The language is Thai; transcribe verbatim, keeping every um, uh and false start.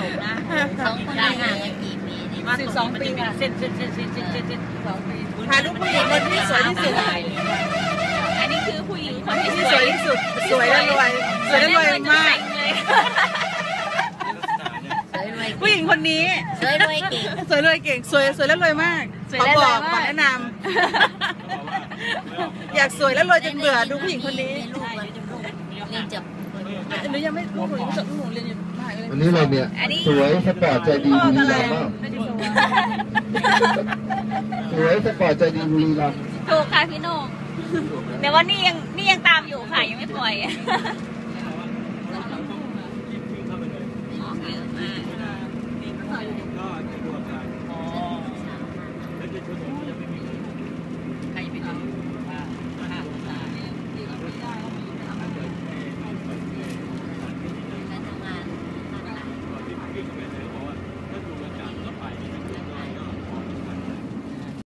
มนะสองคนห่างกันกี่ปีนี่สิบสองปีค่ะเส้นเส้นเส้นเส้นเส้นเส้นเส้นสองปีพาลูกผู้หญิงคนที่สวยที่สุดอันนี้คือผู้หญิงคนที่สวยที่สุดสวยและรวยสวยและรวยมากผู้หญิงคนนี้สวยรวยเก่งสวยรวยเก่งสวยสวยและรวยมากขอบอกขอแนะนำอยากสวยและรวยจนเบื่อดูผู้หญิงคนนี้เรียนจบหนูยังไม่ลูกหนูยังจบลูกหนูเรียนอยู่มหาวิทยาลัยวันนี้เราเนี่ยสวยสปอร์ตใจดีบุรีรัมย์มากสวยสปอร์ตใจดีบุรีรัมย์ถูกค่ะพี่โน่แต่ว่านี่ยังนี่ยังตามอยู่ค่ะยังไม่ปล่อย